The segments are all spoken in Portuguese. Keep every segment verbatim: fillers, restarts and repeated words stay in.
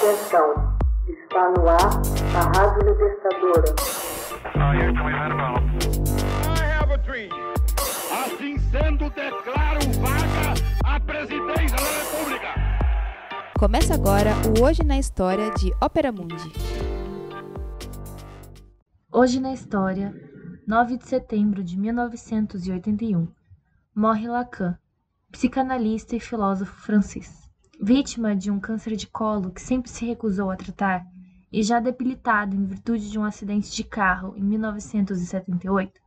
Atenção, está no ar a Rádio Libertadora. I have a dream. Assim sendo, declaro vaga a presidência da República. Começa agora o Hoje na História de Ópera Mundi. Hoje na História, nove de setembro de mil novecentos e oitenta e um, morre Lacan, psicanalista e filósofo francês. Vítima de um câncer de colo que sempre se recusou a tratar e já debilitado em virtude de um acidente de carro em mil novecentos e setenta e oito,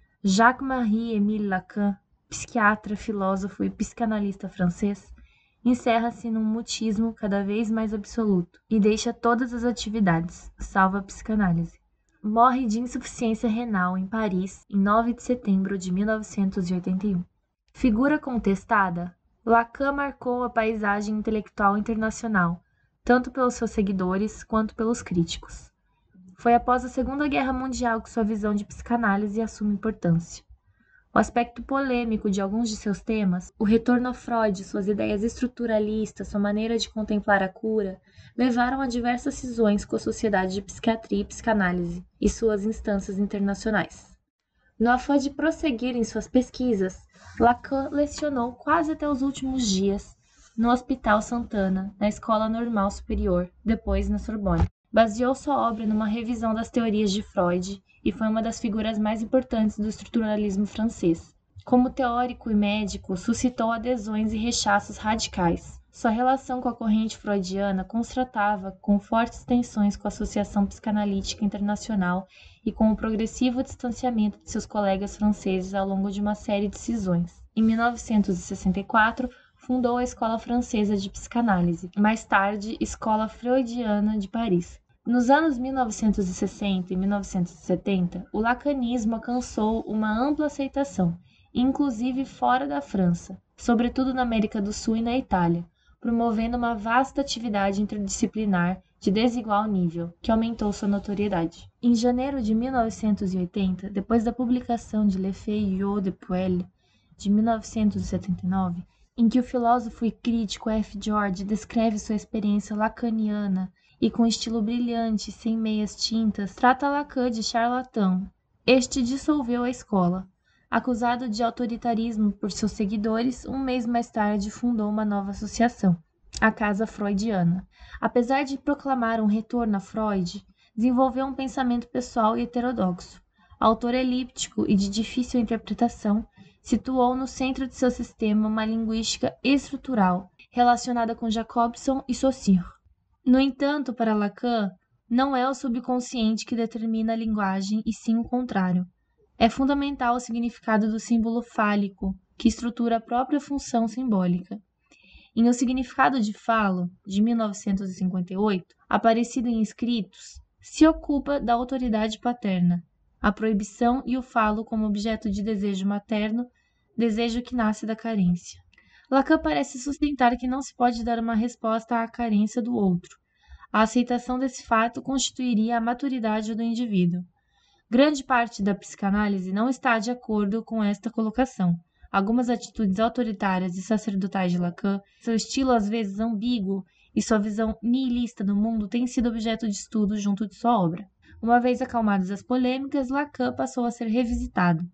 Jacques-Marie Lacan, psiquiatra, filósofo e psicanalista francês, encerra-se num mutismo cada vez mais absoluto e deixa todas as atividades, salvo a psicanálise. Morre de insuficiência renal em Paris em nove de setembro de mil novecentos e oitenta e um. Figura contestada, Lacan marcou a paisagem intelectual internacional, tanto pelos seus seguidores quanto pelos críticos. Foi após a Segunda Guerra Mundial que sua visão de psicanálise assume importância. O aspecto polêmico de alguns de seus temas, o retorno a Freud, suas ideias estruturalistas, sua maneira de contemplar a cura, levaram a diversas cisões com a Sociedade de Psiquiatria e Psicanálise e suas instâncias internacionais. No afã de prosseguir em suas pesquisas, Lacan lecionou quase até os últimos dias no Hospital Santana, na Escola Normal Superior, depois na Sorbonne. Baseou sua obra numa revisão das teorias de Freud e foi uma das figuras mais importantes do estruturalismo francês. Como teórico e médico, suscitou adesões e rechaços radicais. Sua relação com a corrente freudiana constatava com fortes tensões com a Associação Psicanalítica Internacional e com o progressivo distanciamento de seus colegas franceses ao longo de uma série de cisões. Em mil novecentos e sessenta e quatro, fundou a Escola Francesa de Psicanálise, mais tarde Escola Freudiana de Paris. Nos anos mil novecentos e sessenta e mil novecentos e setenta, o lacanismo alcançou uma ampla aceitação, inclusive fora da França, sobretudo na América do Sul e na Itália, promovendo uma vasta atividade interdisciplinar de desigual nível, que aumentou sua notoriedade. Em janeiro de mil novecentos e oitenta, depois da publicação de Le Feuillet de Poël, de mil novecentos e setenta e nove, em que o filósofo e crítico F. George descreve sua experiência lacaniana e com estilo brilhante, sem meias tintas, trata Lacan de charlatão. Este dissolveu a escola. Acusado de autoritarismo por seus seguidores, um mês mais tarde fundou uma nova associação, a Casa Freudiana. Apesar de proclamar um retorno a Freud, desenvolveu um pensamento pessoal e heterodoxo. Autor elíptico e de difícil interpretação, situou no centro de seu sistema uma linguística estrutural, relacionada com Jacobson e Saussure. No entanto, para Lacan, não é o subconsciente que determina a linguagem, e sim o contrário. É fundamental o significado do símbolo fálico, que estrutura a própria função simbólica. Em O Significado de Falo, de mil novecentos e cinquenta e oito, aparecido em escritos, se ocupa da autoridade paterna, a proibição e o falo como objeto de desejo materno, desejo que nasce da carência. Lacan parece sustentar que não se pode dar uma resposta à carência do outro. A aceitação desse fato constituiria a maturidade do indivíduo. Grande parte da psicanálise não está de acordo com esta colocação. Algumas atitudes autoritárias e sacerdotais de Lacan, seu estilo às vezes ambíguo e sua visão nihilista do mundo têm sido objeto de estudo junto de sua obra. Uma vez acalmadas as polêmicas, Lacan passou a ser revisitado.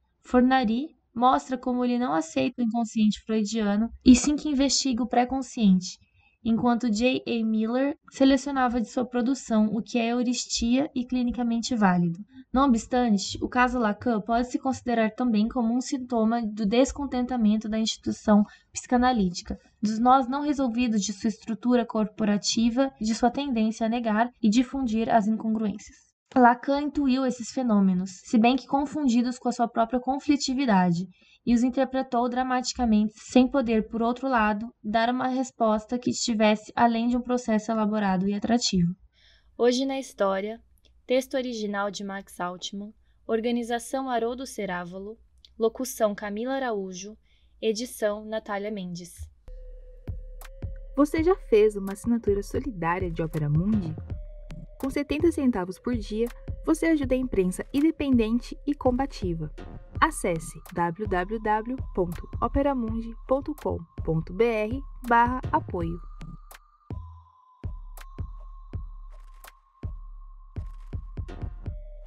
Fornari mostra como ele não aceita o inconsciente freudiano e sim que investiga o pré-consciente, enquanto J A Miller selecionava de sua produção o que é euristia e clinicamente válido. Não obstante, o caso Lacan pode se considerar também como um sintoma do descontentamento da instituição psicanalítica, dos nós não resolvidos de sua estrutura corporativa e de sua tendência a negar e difundir as incongruências. Lacan intuiu esses fenômenos, se bem que confundidos com a sua própria conflitividade, e os interpretou dramaticamente, sem poder, por outro lado, dar uma resposta que estivesse além de um processo elaborado e atrativo. Hoje na História, texto original de Max Altman, organização Haroldo Cerávolo, locução Camila Araújo, edição Natália Mendes. Você já fez uma assinatura solidária de Ópera Mundi? Com setenta centavos por dia, você ajuda a imprensa independente e combativa. Acesse w w w ponto operamundi ponto com ponto b r barra apoio.